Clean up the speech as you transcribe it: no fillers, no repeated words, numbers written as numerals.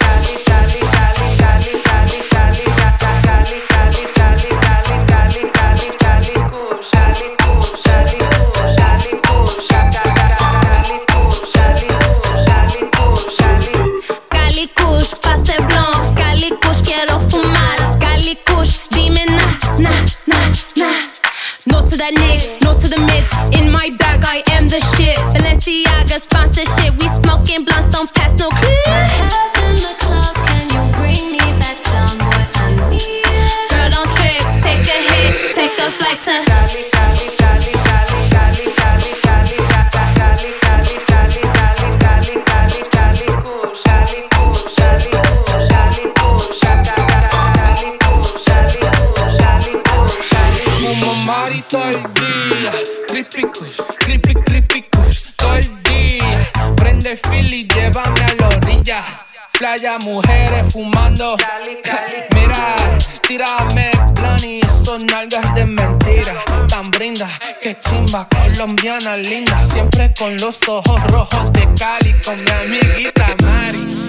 No to that nigga, no to the mids. In my bag, I am the shit. Balenciaga sponsorship. We smoking blunts, don't pass no clip. My head's in the clouds, can you bring me back down, boy? I need it. Girl, don't trip, take a hit, take a flight to Cali, Cali, Cali, Cali, Cali, Cali, Cali, Cali, Cali, Cali, Cali, Cali, Cali, Cali, Kush, Cali, Kush, Cali, Kush, Cali, Kush, Cali, Kush, Cali, Kush, Cali, Kush, Cali. Fumo mari todo el día, creepy kush, creepy, creepy kush, todo el día. Prende Philly, llévame a la orilla. Playa, mujeres fumando. Mira, tírame plan y esos nalgas de mentira. Tan brinda, que chimba, colombiana linda. Siempre con los ojos rojos de Cali, con mi amiguita Mari.